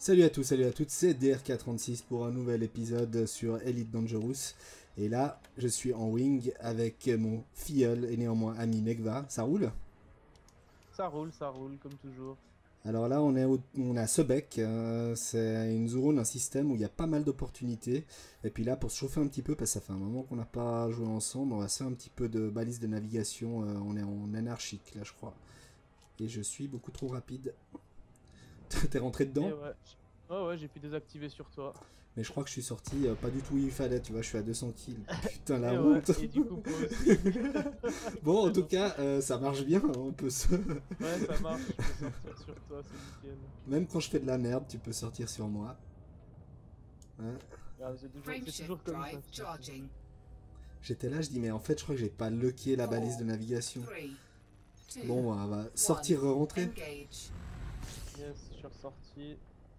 Salut à tous, salut à toutes, c'est DRK36 pour un nouvel épisode sur Elite Dangerous. Et là, je suis en wing avec mon filleul et néanmoins ami Negva. Ça roule? Ça roule comme toujours. Alors là, on est à Sebek. C'est une zone, un système où il y a pas mal d'opportunités. Et puis là, pour se chauffer un petit peu, parce que ça fait un moment qu'on n'a pas joué ensemble, on va se faire un petit peu de balise de navigation. On est en anarchique, là, je crois. Et je suis beaucoup trop rapide. T'es rentré dedans? Et ouais, j'ai pu désactiver sur toi. Mais je crois que je suis sorti pas du tout où il fallait, tu vois, je suis à 200 kills. Putain, la Et ouais, honte. et du coup, moi aussi. Bon, en tout cas, ça marche bien, hein, on peut se... Ouais, ça marche, je peux sortir sur toi, c'est nickel. Même quand je fais de la merde, tu peux sortir sur moi. Hein. Ah, c'est toujours comme ça. J'étais là, je dis, mais en fait, je crois que j'ai pas locké la balise de navigation. Bon, on va sortir, rentrer. Yes, je suis ressorti.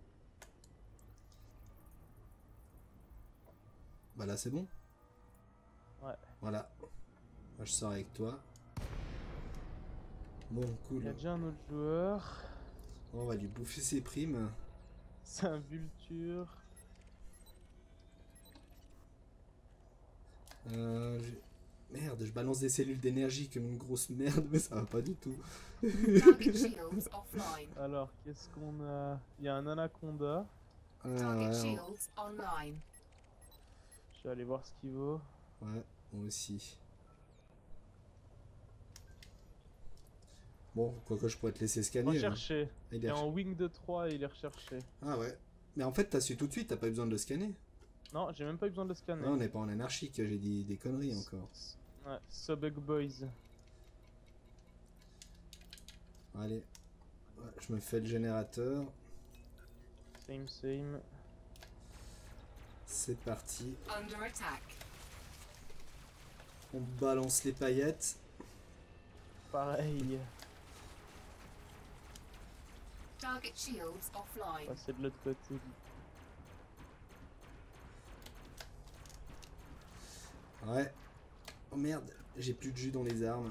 Bah là, c'est bon. Ouais. Voilà. Moi, je sors avec toi. Bon, cool. Il y a déjà un autre joueur. On va lui bouffer ses primes. C'est un vulture. Merde, je balance des cellules d'énergie comme une grosse merde, mais ça va pas du tout. Alors, qu'est-ce qu'on a? Il y a un anaconda. Ouais, Je vais aller voir ce qu'il vaut. ouais, moi aussi. Bon, quoi que je pourrais te laisser scanner. Recherché. Hein. Il est en wing de 3 et il est recherché. Ah ouais. Mais en fait, t'as su tout de suite, t'as pas eu besoin de le scanner. Non, j'ai même pas eu besoin de le scanner. Non, on n'est pas en anarchique, j'ai dit des conneries encore. Ouais, Subug Boys. Allez, ouais, je me fais le générateur. Same. C'est parti. On balance les paillettes. Pareil. Target shields offline. C'est de l'autre côté. Ouais. Oh merde, j'ai plus de jus dans les armes.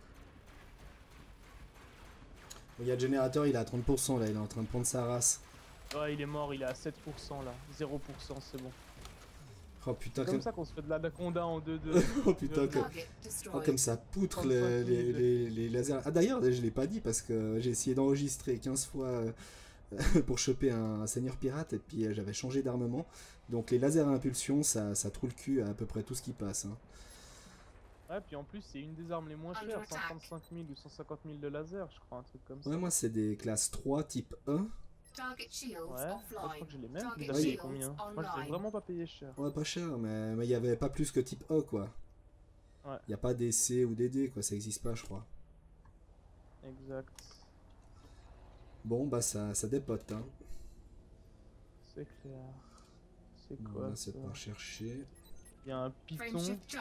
Il y a le générateur, il est à 30% là, il est en train de prendre sa race. Ouais, il est mort, il est à 7% là. 0%, c'est bon. Oh putain, comme ça qu'on se fait de l'anaconda en 2-2. Oh putain, comme ça poutre les lasers. Ah d'ailleurs, je l'ai pas dit parce que j'ai essayé d'enregistrer 15 fois pour choper un seigneur pirate et puis j'avais changé d'armement. Donc les lasers à impulsion, ça trouve le cul à peu près tout ce qui passe. Hein. Ouais, puis en plus, c'est une des armes les moins chères, 135 000 ou 150 000 de laser, je crois, un truc comme ça. Ouais, moi c'est des classes 3 type 1. Ouais, je crois que j'ai les mêmes. Vous avez payé combien? Moi, je l'ai vraiment pas payé cher. Ouais, pas cher, mais il y avait pas plus que type A, quoi. Ouais. Il y a pas des C ou des D, quoi, ça existe pas, je crois. Exact. Bon, bah ça dépote, hein. C'est clair. C'est bon, quoi là, ça? c'est pas chercher. Il y a un python.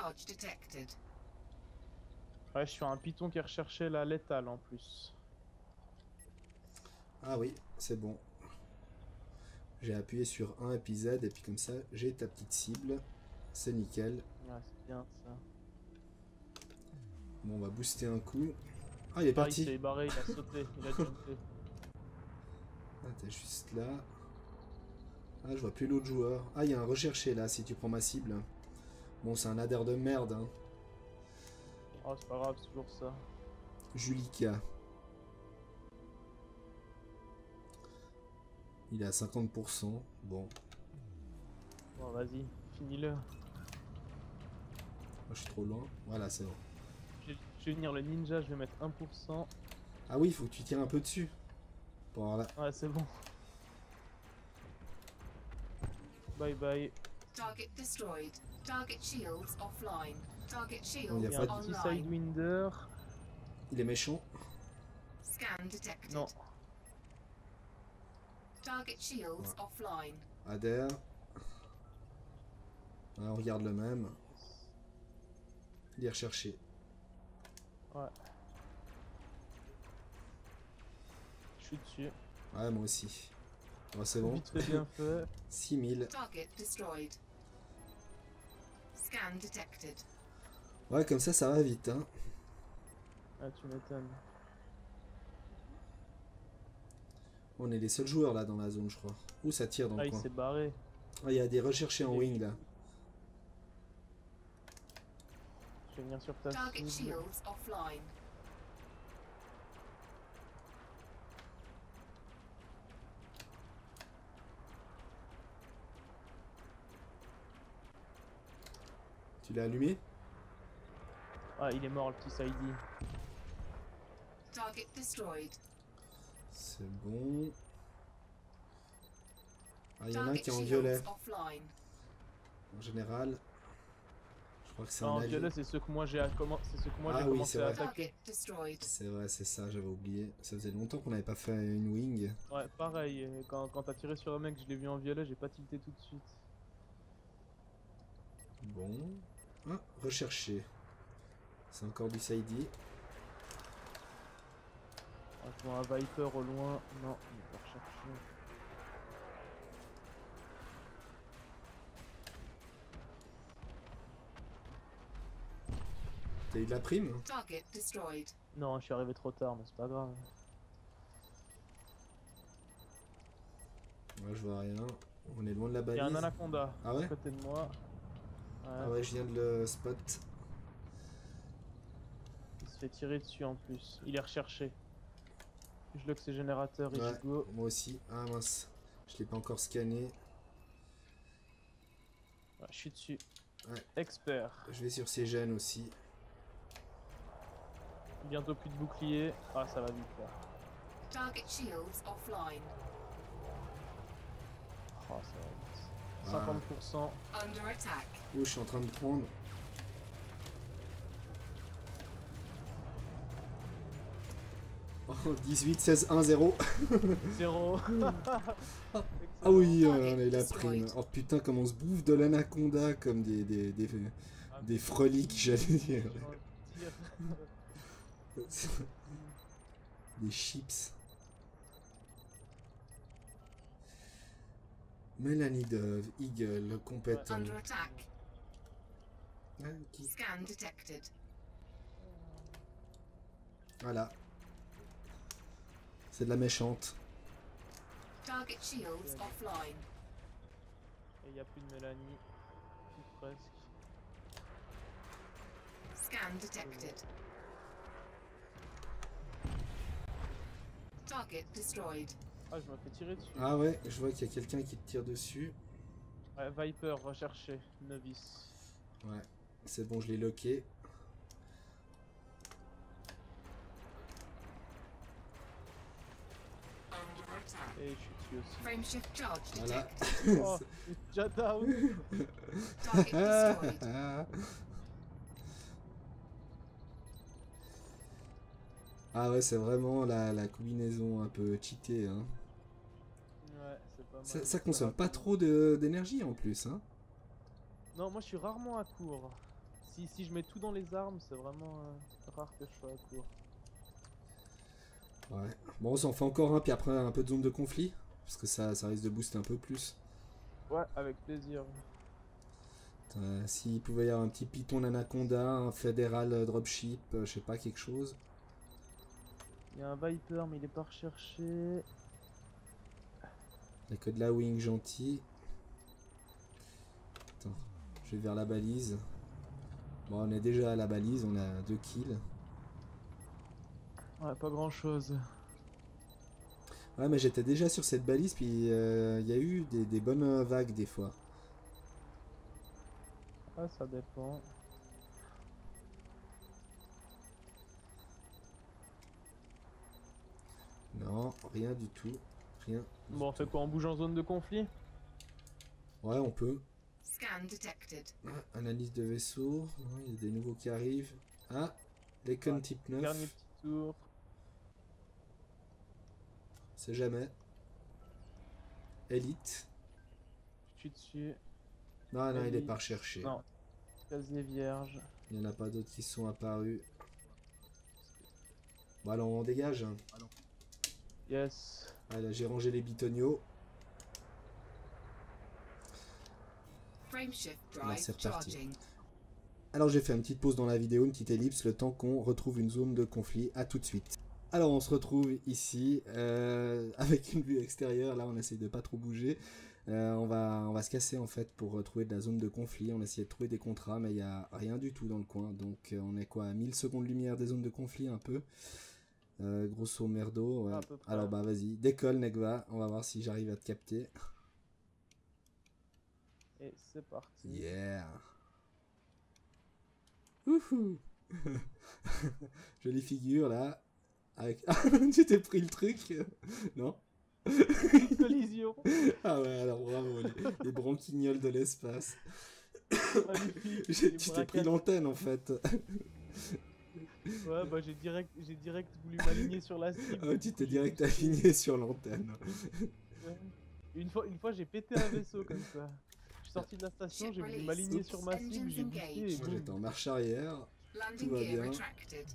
Ouais, je suis un python qui recherchait la létale en plus. Ah oui, c'est bon. J'ai appuyé sur 1 épisode et puis comme ça, j'ai ta petite cible. C'est nickel. Ouais, c'est bien ça. Bon, on va booster un coup. Ah, il est parti. Il s'est barré, il a sauté, il a jumpé. Ah, t'es juste là. Ah, je vois plus l'autre joueur. Ah, il y a un recherché là, si tu prends ma cible. Bon, c'est un adder de merde. Hein. Oh, c'est pas grave, c'est toujours ça. Julika. Il est à 50%. Bon. Bon, vas-y, finis-le. Moi, je suis trop loin. Voilà, c'est bon. Je vais venir le ninja, je vais mettre 1%. Ah oui, il faut que tu tires un peu dessus. Pour avoir la... Ouais, c'est bon. Bye bye. Target destroyed. Target shields offline. Target shields Il Il y a un petit online. sidewinder. Il est méchant. Scan detected. Non. Target shields offline. Adder. Ah, on regarde le même. Il est recherché. Ouais. Je suis dessus. Ouais, moi aussi. Oh, c'est bon. Vite fait, bien fait. 6000. Target destroyed. Scan detected. Ouais, comme ça va vite, hein. Ah, tu m'étonnes. On est les seuls joueurs là dans la zone, je crois. Où ça tire dans Ah, le il coin. s'est barré. Ah, il y a des recherchés en Et- wing là. Je vais venir sur ta Target cible. shields offline. Tu l'as allumé? Ah, il est mort le petit Saidi. Target destroyed. C'est bon. Ah, il y en a un Target qui est en shields violet. offline. En général. Je crois que c'est Non, un en allié. violet, c'est ceux que moi j'ai Ah j'ai oui, commencé c'est à vrai. attaquer. Target destroyed. C'est vrai, c'est ça, j'avais oublié. Ça faisait longtemps qu'on n'avait pas fait une wing. Ouais, pareil. Quand t'as tiré sur un mec, je l'ai vu en violet, j'ai pas tilté tout de suite. Bon. Ah, recherché. C'est encore du Saidi. Ah, je vois un Viper au loin. Non, il est pas recherché. T'as eu de la prime? Target destroyed. Non, je suis arrivé trop tard, mais c'est pas grave. Moi je vois rien. On est loin de la Il y balise. a un anaconda Ah ouais? à côté de moi. Ah ouais, je viens de le spot. Il se fait tirer dessus en plus. Il est recherché. Je lock ses générateurs et Ouais, je go. moi aussi. Ah mince. Je l'ai pas encore scanné. Ouais, je suis dessus. Ouais. Expert. Je vais sur ces gènes aussi. Bientôt plus de bouclier. Ah, ça va vite là. Target shields offline. Oh, ça va vite. 50%. Under attack. Où je suis en train de prendre. Oh, 18, 16, 1, 0. 0. Ah oui, on a eu la prime. Oh putain, comme on se bouffe de l'anaconda comme des froliques, j'allais dire. Des chips. Mélanie Dove, Eagle, compétent. Under attack. Ah, qui- Scan detected. Voilà. C'est de la méchante. Target shields offline. Et il n'y a plus de Mélanie. Ou presque. Scan detected. Target destroyed. Ah, je me fais tirer dessus. Ah ouais, je vois qu'il y a quelqu'un qui te tire dessus. Ouais, Viper, recherché. Novice. Ouais, c'est bon, je l'ai locké. Under attack. Et je suis dessus aussi. Frameshift charge Voilà. detected. Oh, déjà down. Target destroyed. Ah ouais, c'est vraiment la combinaison un peu cheatée. Hein. Ouais, c'est pas mal. Ça consomme va pas plus. trop d'énergie en plus. Hein. Non, moi je suis rarement à court. Si je mets tout dans les armes, c'est vraiment rare que je sois à court. Ouais. Bon, on s'en fait encore un, puis après un peu de zone de conflit. Parce que ça risque de booster un peu plus. Ouais, avec plaisir. S'il pouvait y avoir un petit Python d'Anaconda, un fédéral dropship, je sais pas, quelque chose. Il y a un Viper, mais il est pas recherché. Il n'y a que de la wing gentil. Attends, je vais vers la balise. Bon, on est déjà à la balise, on a 2 kills. Ouais, pas grand chose. Ouais, mais j'étais déjà sur cette balise, puis il y a eu des bonnes vagues des fois. Ah, ça dépend. Non, rien du tout. Rien. du Bon, on fait tout. quoi? On bouge en zone de conflit? Ouais, on peut. Scan detected. Ah, analyse de vaisseau. Non, il y a des nouveaux qui arrivent. Ah, Lekon Ouais, type 9. Dernier petit tour. C'est jamais. Elite. Je suis dessus. Non, non, il est Elite. pas recherché. Non. Casier vierge. Il n'y en a pas d'autres qui sont apparus. Bon, alors on dégage. Hein. Yes. Ah, là, j'ai rangé les bitonios. Frameshift Alors, drive c'est reparti. charging. Alors j'ai fait une petite pause dans la vidéo, une petite ellipse, le temps qu'on retrouve une zone de conflit. À tout de suite. Alors on se retrouve ici avec une vue extérieure. Là on essaye de pas trop bouger. On va se casser en fait pour trouver de la zone de conflit. On essaie de trouver des contrats mais il n'y a rien du tout dans le coin. Donc on est quoi à 1000 secondes lumière des zones de conflit un peu. Grosso merdo. Ouais. À peu près. Alors bah vas-y, décolle Negva. On va voir si j'arrive à te capter. Et c'est parti. Yeah. Wouhou. Jolie figure là. Avec... tu t'es pris le truc. Non. Collision. Ah ouais, alors bravo, les branquignoles de l'espace. Magnifique. Tu Les t'es braquettes. pris l'antenne en fait. Ouais, bah j'ai direct voulu m'aligner sur la cible. Ah, tu t'es direct aligné sur l'antenne. Ouais. Une fois j'ai pété un vaisseau comme ça. Je suis sorti de la station, j'ai voulu m'aligner sur ma cible, j'ai boosté et Moi boum. j'étais en marche arrière. Landing va gear bien. retracted.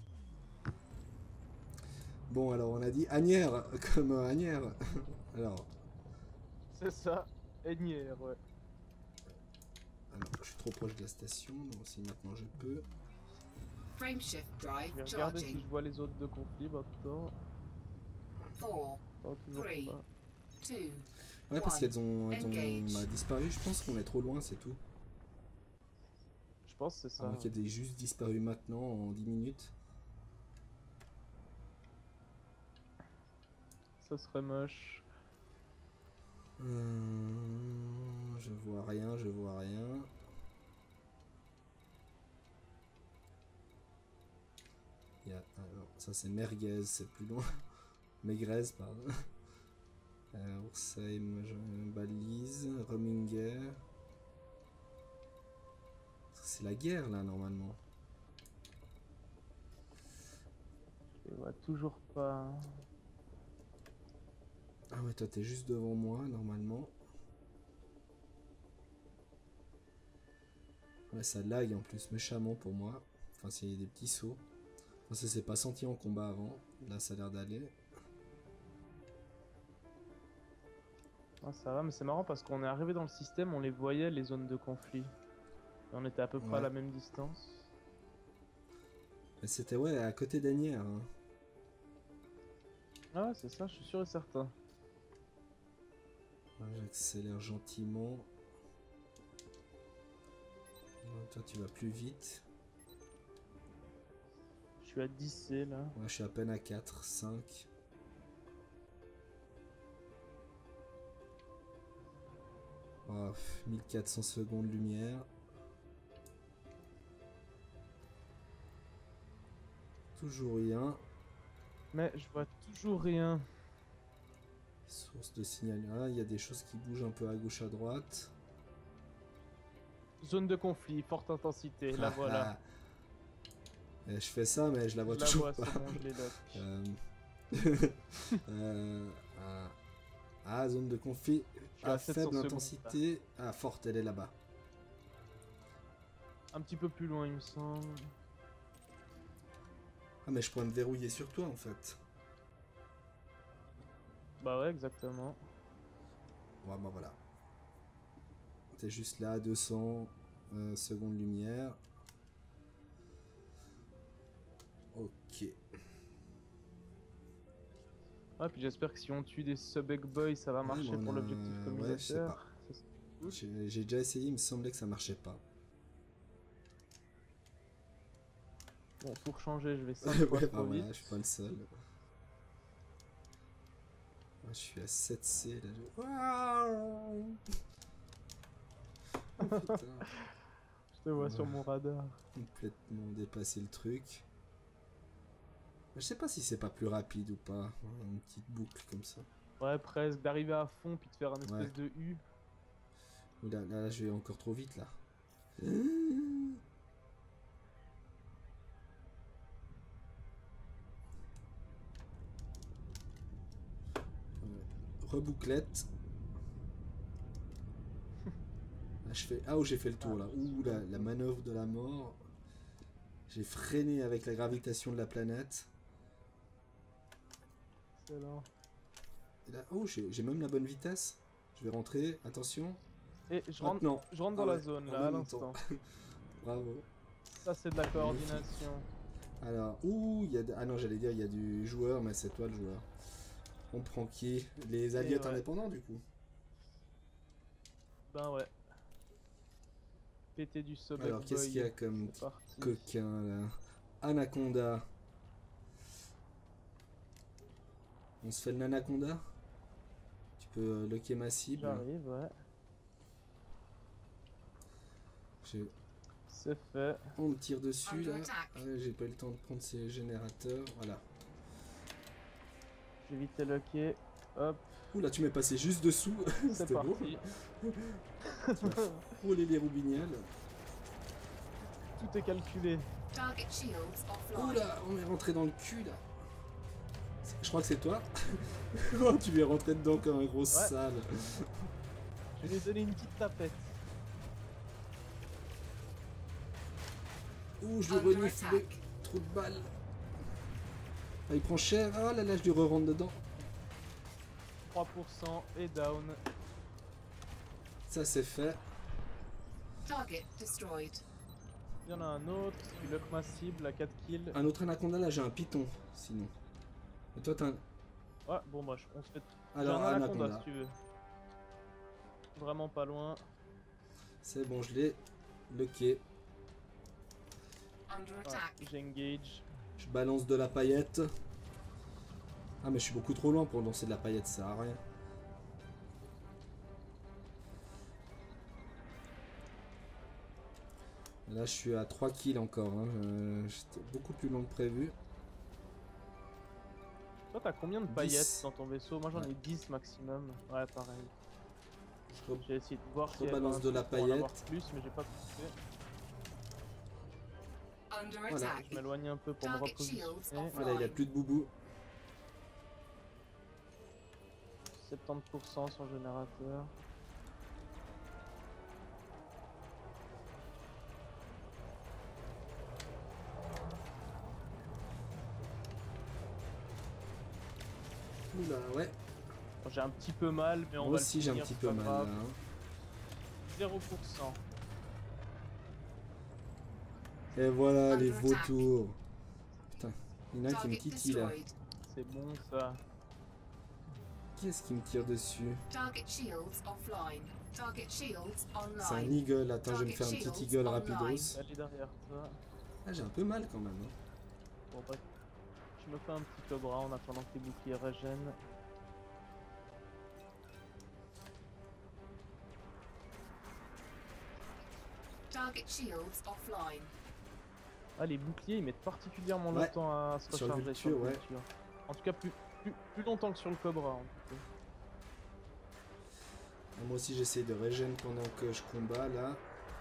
Bon alors on a dit Agnières, comme Agnières. Alors, C'est ça, Agnières, ouais. je suis trop proche de la station, donc si maintenant je peux. Frameshift Je drive vais regarder si charging. je vois les autres de conflit maintenant. 4, Oh, toujours Three. pas. 2, Ouais parce qu'elles ont Engage. disparu, je pense qu'on est trop loin, c'est tout. Je pense que c'est ça. À moins qu'elles aient juste disparu maintenant en 10 minutes. Ça serait moche. Je vois rien, je vois rien. Non, ça c'est Merguez, c'est plus loin. Maigrez, pardon. Oursheim, balise, Rominger. C'est la guerre là normalement. Je les vois toujours pas. Ah ouais, toi t'es juste devant moi normalement. Ouais, ça lag en plus méchamment pour moi. Enfin, c'est des petits sauts. Enfin, ça s'est pas senti en combat avant. Là, ça a l'air d'aller. Ah, ça va, mais c'est marrant parce qu'on est arrivé dans le système, on les voyait les zones de conflit. Et on était à peu près à Ouais. la même distance. Mais c'était ouais à côté d'Agnières. Hein. Ah ouais, c'est ça, je suis sûr et certain. Ouais, j'accélère gentiment. Toi, tu vas plus vite. Je suis à 10 C là. Moi, je suis à peine à 4, 5. Oh, 1400 secondes lumière. Toujours rien. Mais je vois toujours rien. Source de signal. Ah, il y a des choses qui bougent un peu à gauche, à droite. Zone de conflit, forte intensité, la voilà. Je fais ça, mais je la vois Je la toujours vois, pas. c'est bon, je les lock. Zone de conflit suis à à 700 faible secondes, intensité. Ah, forte, elle est là-bas. Un petit peu plus loin, il me semble. Ah, mais je pourrais me verrouiller sur toi en fait. Bah ouais, exactement. Ouais, bah voilà. T'es juste là, 200 secondes lumière. Ok. Ouais, puis j'espère que si on tue des sub-egg boys, ça va marcher mais on pour a- l'objectif ouais, je sais pas. communautaire. Ça, c'est- J'ai déjà essayé, il me semblait que ça marchait pas. Bon, pour changer, je vais 5 Ouais, fois bah trop voilà, vite. je suis pas le seul. Je suis à 7C là. Waouh. Oh, putain. Je te vois Ouais. sur mon radar. Complètement dépassé le truc. Je sais pas si c'est pas plus rapide ou pas. Une petite boucle comme ça. Ouais, presque, d'arriver à fond puis de faire un espèce Ouais. de U. Ouh là, je vais encore trop vite là. Rebouclette. Là, j'ai fait le tour là. Ouh, la manœuvre de la mort. J'ai freiné avec la gravitation de la planète. Excellent. Et là, oh, j'ai même la bonne vitesse. Je vais rentrer, attention. Et je rentre, Maintenant. je rentre dans Ah la ouais, zone en là, à même temps. l'instant. Bravo. Ça, c'est de la coordination. Alors, ouh, il y a... Ah non, j'allais dire, il y a du joueur, mais c'est toi le joueur. On prend qui? Les alliés ouais. indépendants, du coup. Ben ouais. Péter du Sobek Alors, qu'est-ce qu'il y a Boy. comme C'est parti. coquin, là? Anaconda. On se fait le Anaconda? Tu peux locker ma cible. J'arrive, ouais. J'ai- C'est fait. On me tire dessus, là. Under attack. Ah ouais, j'ai pas eu le temps de prendre ces générateurs. Voilà. J'ai vite locké. Hop, Ouh, là, tu m'es passé juste dessous. c'est C'était beau. parti. Rouler les roubignoles. Tout est calculé. Target shields Ouh offline. là, on est rentré dans le cul, là. Je crois que c'est toi. Oh, tu lui es rentré dedans comme un gros sale. Je lui ai donné une petite tapette. Ouh, je lui Under renifle attack. trop de balles. Ah, il prend cher. Oh là là, je lui re-rentre dedans. 3% et down. Ça, c'est fait. Target destroyed. Il y en a un autre. Il lock ma cible à 4 kills. Un autre anaconda, là, j'ai un python, sinon. Et toi, t'as un... Ouais, bon bah on se fait. J'ai Alors, un anaconda anaconda. si tu veux. Vraiment pas loin. C'est bon, je l'ai locké. Under Ouais, attack. j'engage. Je balance de la paillette. Ah, mais je suis beaucoup trop loin pour lancer de la paillette, ça sert à rien. Là, je suis à 3 kills encore. Hein. J'étais beaucoup plus long que prévu. Toi t'as combien de 10. paillettes dans ton vaisseau? Moi j'en ai Ouais. 10 maximum. Ouais, pareil. Je re- J'ai essayé de voir si rebalance de la pour en avoir paillette. plus, mais j'ai pas poussé. Under Voilà. attack. Je m'éloigne un peu pour me Target repositionner. shields off. Voilà, il n'y a plus de boubou. 70% sur le générateur. Oula, ouais. Bon, j'ai un petit peu mal, mais on Moi va aussi, le j'ai un finir, petit c'est peu pas mal là. grave. Hein. 0%. Et voilà, les Under attack. vautours. Putain, il y en a un qui me Target titille là. destroyed. C'est bon ça. Qui est-ce qui me tire dessus? Target shields offline. Target shields C'est un online. eagle. Attends, je vais me faire un petit eagle rapidos. Allez derrière toi. Ah, j'ai un peu mal quand même. Hein. Bon bah, je me fais un petit cobra en attendant que les boucliers régènent. Target shields offline. Ah, les boucliers ils mettent particulièrement Ouais, longtemps à se sur le recharger vulture, le ouais. vulture. En tout cas plus longtemps que sur le cobra en tout cas. Moi aussi, j'essaie de régène pendant que je combats là.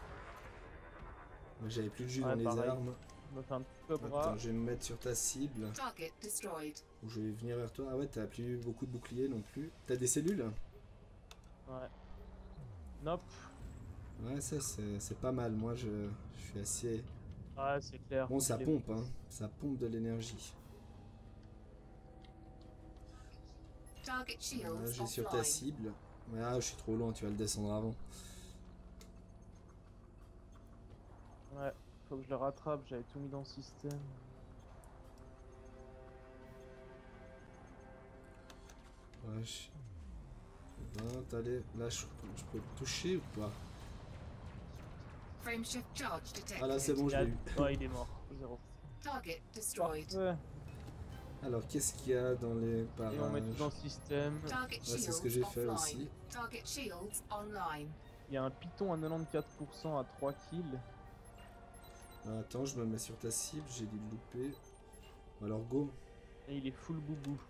Moi, j'avais plus de jus Ouais, dans les pareil. armes. Je me fais un petit cobra. Attends, je vais me mettre sur ta cible. Target destroyed. Ou je vais venir vers toi. Ah ouais, t'as plus beaucoup de boucliers non plus. T'as des cellules? Ouais. Nope. Ouais, ça c'est pas mal. Moi, je suis assez... Ouais, c'est clair. Bon, ça Les- pompe, hein. Ça pompe de l'énergie. Target shields Là, j'ai sur ta offline. cible. Mais ah, je suis trop loin, tu vas le descendre avant. Ouais, faut que je le rattrape, j'avais tout mis dans le système. Ouais, je... 20, allez, là je peux le toucher ou pas? Frameshift charge detected. Ah là c'est bon, je l'ai eu. Ouais, il est mort. 0. Target destroyed. Parfait. Alors qu'est-ce qu'il y a dans les Et on met tout dans parages? le système. Target Ouais, c'est shields ce que j'ai fait offline. aussi. Target shields online. Il y a un python à 94% à 3 kills. Ah, attends, je me mets sur ta cible, j'ai dû le louper. Alors go. Et il est full boubou.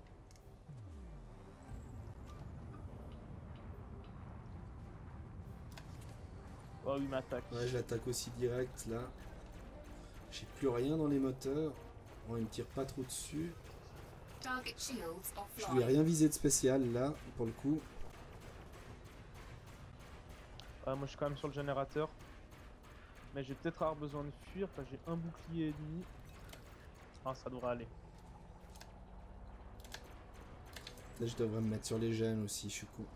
Oh, il m'attaque. Ouais, je l'attaque aussi direct là. J'ai plus rien dans les moteurs. Bon, il me tire pas trop dessus. Target shields Je lui ai offline. rien visé de spécial là, pour le coup. Ouais, moi je suis quand même sur le générateur. Mais j'ai peut-être avoir besoin de fuir parce que j'ai un bouclier et demi. Ah, ça devrait aller. Là, je devrais me mettre sur les gènes aussi, je suis con.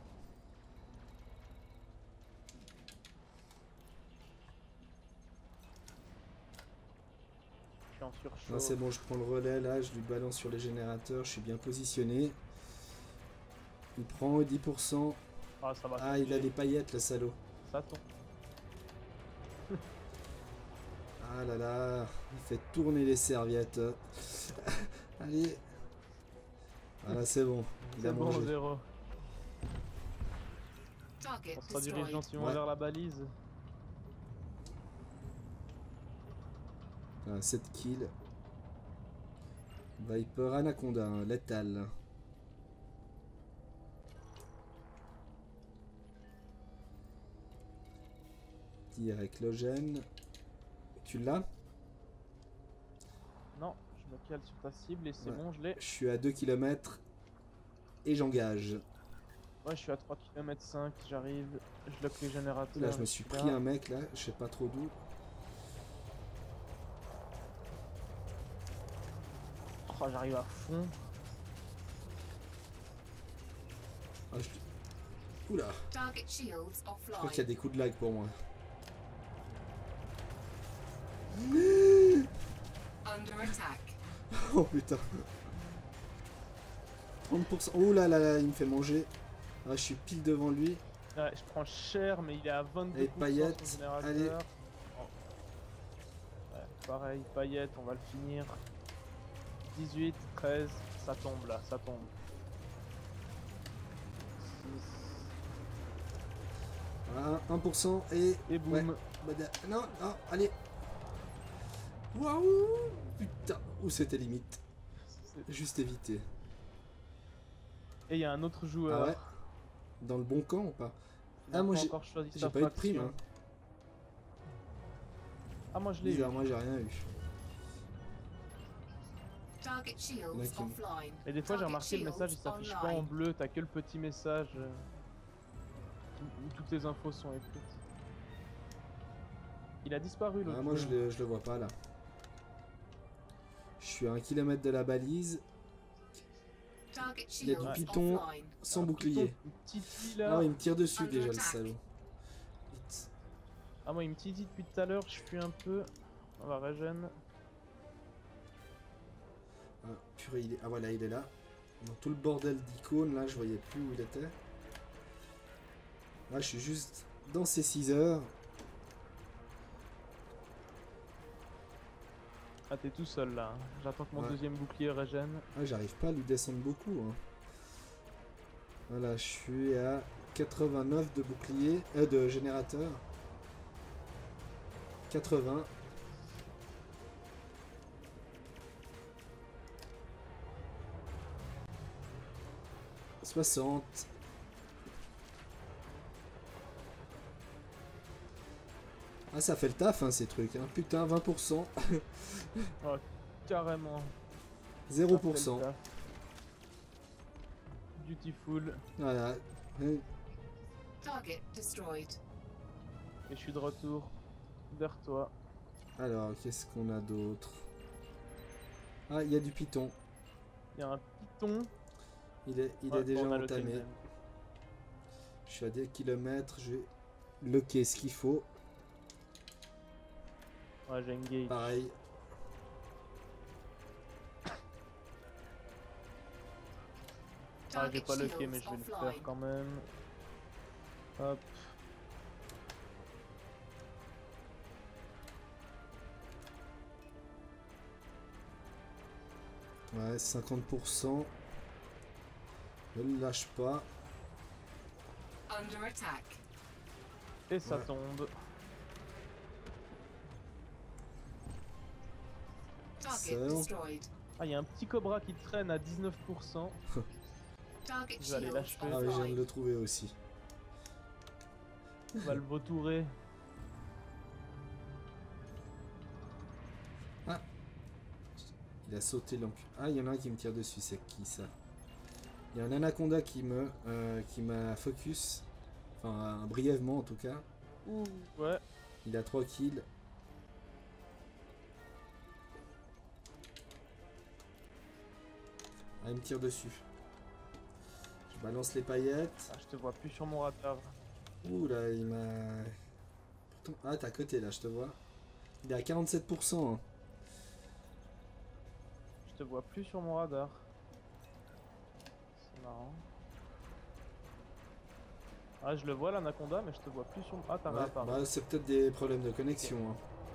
Je suis en surcharge. chaud. Ah, c'est bon, je prends le relais là, je lui balance sur les générateurs, je suis bien positionné. Il prend 10%. Ah, ça va. Ah, il a tomber. des paillettes, le salaud. Ça tombe. Ah là là, il fait tourner les serviettes. Allez. Voilà, c'est bon. Il a C'est bon, mangé. 0. Target On se redirige destroyed. gentiment Ouais. vers la balise. 7 kills. Viper Anaconda, hein, létal. Direct Logène. Tu l'as? Non, je me cale sur ta cible et c'est Ouais. bon, je l'ai. Je suis à 2 km et j'engage. Ouais, je suis à 3 km 5, j'arrive. Je lock les générateurs. Là, je me suis etc. pris un mec là, je sais pas trop d'où. Oh, j'arrive à fond. Ah, je... Oula, Target shields je crois qu'il y a offline. des coups de lag pour moi. Under attack. Oh putain. 30%. Oh là là là, il me fait manger. Ah, je suis pile devant lui. Ouais, je prends cher, mais il est à 22% Allez, paillettes, son générateur. allez. Oh. Ouais, pareil, paillettes, on va le finir. 18, 13, ça tombe là, ça tombe. 6, Voilà, 1% et... et boum. Ouais. Non, non, allez. Waouh. Putain, où c'était limite. Juste éviter. Et il y a un autre joueur. Ah ouais. Dans le bon camp ou pas? Il a Ah, moi pas j'ai encore choisi j'ai sa pas eu de prime. faction. Hein. Ah, moi je l'ai eu. Bizarre, moi j'ai rien eu. Target shields Mec, il- offline. Et des fois j'ai Target remarqué le message il shields s'affiche pas en online. bleu, t'as que le petit message où toutes les infos sont écrites. Il a disparu l'autre. Ah, moi je le vois pas là. Je suis à 1 km de la balise, Target Il y a du shields python. offline. sans bouclier. Une petite là. Ah, il me tire dessus Under déjà le attack. salaud. Vite. Ah moi il me titille depuis tout à l'heure, je fuis un peu. On va régène. Ah, purée, il est... Ah voilà, il est là. Dans tout le bordel d'icônes, là, je voyais plus où il était. Là, je suis juste dans ces 6 heures. Ah t'es tout seul là. J'attends que mon Ouais. deuxième bouclier régène. Ah, j'arrive pas à lui descendre beaucoup. Hein. Voilà, je suis à 89 de bouclier, de générateur. 80. « 60. » Ah, ça fait le taf, hein, ces trucs. Hein. Putain, 20%. Oh, carrément. 0%. Beautiful. Voilà. Target destroyed. Et je suis de retour vers toi. Alors, qu'est-ce qu'on a d'autre? Ah, il y a du python. Il y a un python. Il est Ouais, déjà on a le entamé. Taimen. Je suis à 10 km, je vais loquer ce qu'il faut. Ouais, j'ai engage. Pareil. Ah, j'ai Target pas le quai, shields mais je vais le faire offline. quand même. Hop. Ouais, 50%. Ne le lâche pas. Under attack. Et ça Ouais. tombe. Target Sœur. destroyed. Ah, il y a un petit cobra qui traîne à 19%. Target Je vais aller shields l'achever. Ah oui, je viens de offline. le trouver aussi. On va le vautourer. Il a sauté l'encu. Ah, il y en a un qui me tire dessus, c'est qui ça? Il y a un anaconda qui m'a focus. Enfin, brièvement en tout cas. Ouh, ouais. Il a 3 kills. Ah, il me tire dessus. Je balance les paillettes. Ah, je te vois plus sur mon radar. Ouh là, il m'a... Pourtant... Ah, t'es à côté là, je te vois. Il est à 47%. Hein. te vois plus sur mon radar. C'est marrant. Ah, je le vois l'anaconda, mais je te vois plus sur. Ah, t'as Ouais, réapparu. bah, c'est peut-être des problèmes de connexion. Hein.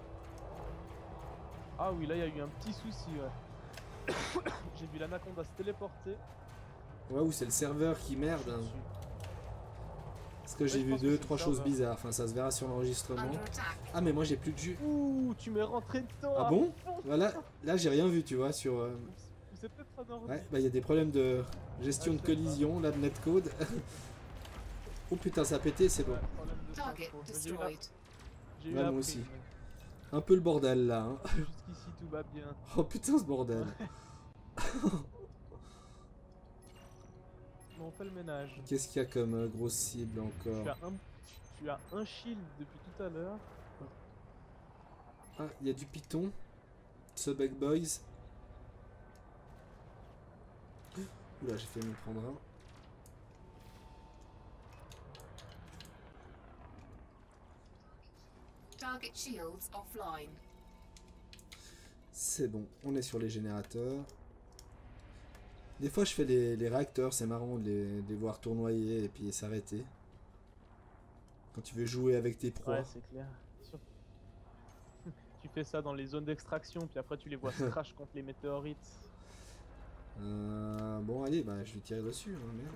Ah oui, là il y a eu un petit souci, ouais. J'ai vu l'anaconda se téléporter. Ouais, ou c'est le serveur qui merde. Je suis Hein. dessus. Parce que Ouais, j'ai je vu pense que deux, c'est le trois choses serveur. bizarres. Enfin, ça se verra sur l'enregistrement. Under attack. Ah, mais moi j'ai plus de jus. Ouh, tu m'es rentré dedans. Ah à bon? fond. Voilà, là j'ai rien vu, tu vois, sur. Ou c'est peut-être un ordi. Ouais, bah il y a des problèmes de gestion Ah, de je sais pas. collision, là, de netcode. Oh putain, ça a pété, c'est bon. Ouais, problème de Target synchro. Mais j'ai eu la- destroyed. j'ai eu Ouais, la moi prime. aussi. Un peu le bordel là. Hein. Jusqu'ici tout va bien. Oh putain, ce bordel. Bon, on fait le ménage. Qu'est-ce qu'il y a comme grosse cible encore? Tu as un shield depuis tout à l'heure. Ah, il y a du Python. Subek Boys. Oula, j'ai failli me prendre un. Target shields offline. C'est bon, on est sur les générateurs. Des fois, je fais les réacteurs, c'est marrant de les voir tournoyer et puis s'arrêter. Quand tu veux jouer avec tes proies. Ouais, c'est clair. Tu fais ça dans les zones d'extraction, puis après tu les vois se crash contre les météorites. Bon, allez, bah, je vais tirer dessus, hein, merde.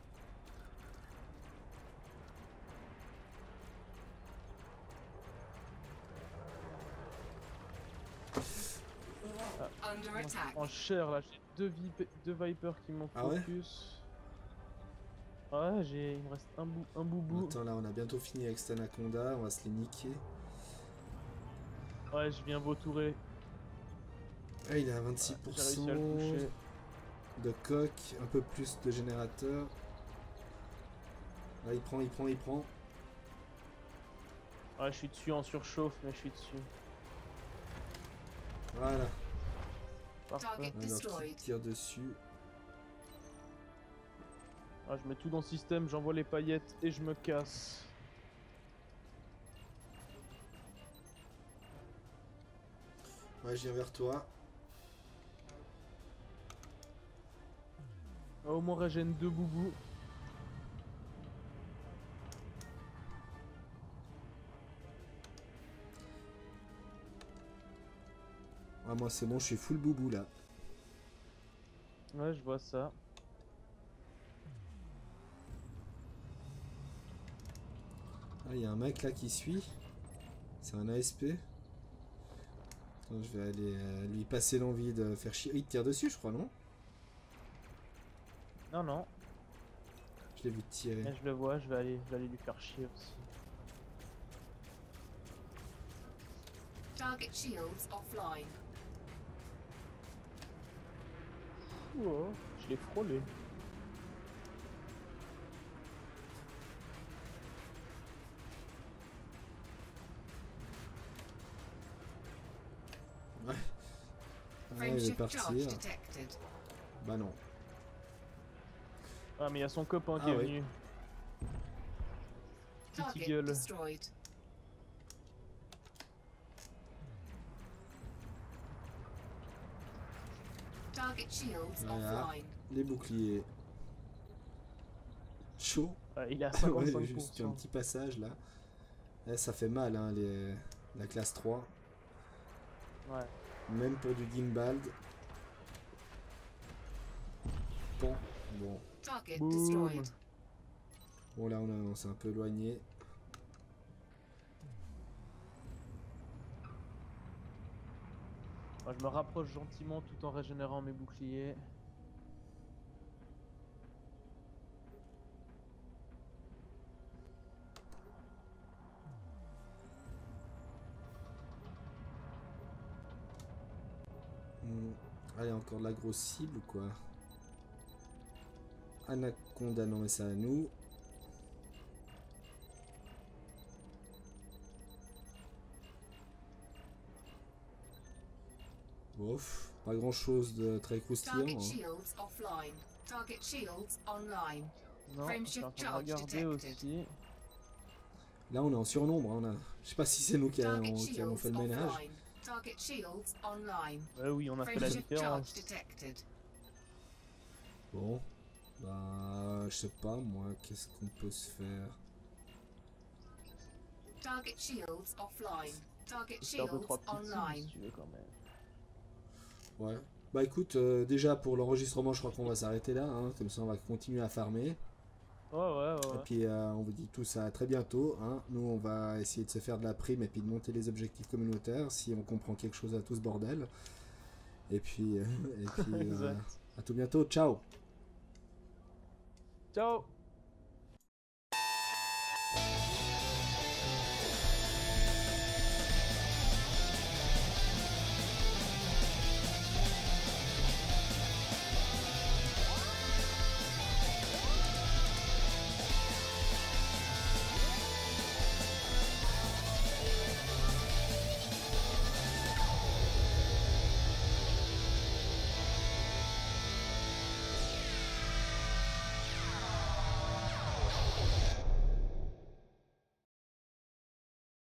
Under Moi, je attack. prends cher là, j'ai deux Vipers qui m'ont Ah ouais focus. Ouais, il me reste un boubou. Attends, là, on a bientôt fini avec cet anaconda, on va se les niquer. Ouais, je viens vautourer. Ah, il est à J'ai réussi 26% à le toucher. de coque, un peu plus de générateur. Là, il prend. Ouais, je suis dessus en surchauffe, mais je suis dessus. Voilà, Parfait. Target alors qui destroyed. tire dessus. Ah, je mets tout dans le système, j'envoie les paillettes et je me casse. Ouais, je viens vers toi. Ah, au moins régène deux boubous. Ah, moi, c'est bon, je suis full boubou là. Ouais, je vois ça. Ah, il y a un mec là qui suit. C'est un ASP. Attends, je vais aller lui passer l'envie de faire chier. Il tire dessus, je crois, non? Non, non, Je l'ai vu tirer. mais je le vois, je vais aller lui faire chier aussi. Target shields offline. Oh, je l'ai frôlé. Ouais. Ah, Frame il va shift charge partir. detected. Bah non. Ah, mais il y a son copain qui Ah est ouais. venu. Petite Target gueule. destroyed. Target shields Voilà. offline. Les boucliers. Chaud. Il est à Ouais, 55%. juste un petit passage là. Là, ça fait mal, hein, la classe 3. Ouais. Même pour du gimbal. Bon, bon. Target Boom. destroyed. Bon, là, on s'est un peu éloigné. Moi, je me rapproche gentiment tout en régénérant mes boucliers. Allez, encore de la grosse cible ou quoi? Anaconda, non mais ça à nous. Bof, pas grand chose de très croustillant. Target Hein. shields offline. Target shields online. Non, Frame je suis en shift train de charge regarder detected. aussi. Là on est en surnombre, hein, on a... je sais pas si c'est nous qui Target avons fait shields le ménage. offline. Target shields online. Ouais, oui, on a fait la Friendship charge différence. detected. Bon, bah, je sais pas, moi, qu'est-ce qu'on peut se faire? Target shields offline. Target C'est un peu shields 3 petites cibles, online. si tu veux, quand même. Ouais. Bah écoute, déjà pour l'enregistrement, je crois qu'on va s'arrêter là, hein, comme ça on va continuer à farmer. Ouais. Et puis on vous dit tous à très bientôt, hein. Nous on va essayer de se faire de la prime et puis de monter les objectifs communautaires si on comprend quelque chose à tout ce bordel. Et puis, Exact. à tout bientôt, ciao! Ciao!